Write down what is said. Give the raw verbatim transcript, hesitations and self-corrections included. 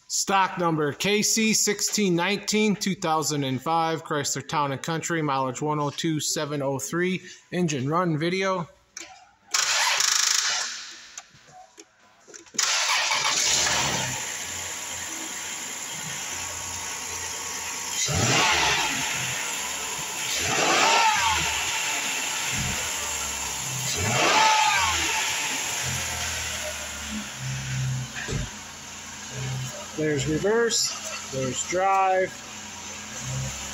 Stock number K C sixteen nineteen, two thousand five, Chrysler Town and Country, mileage one oh two seven oh three, engine run video. There's reverse, there's drive.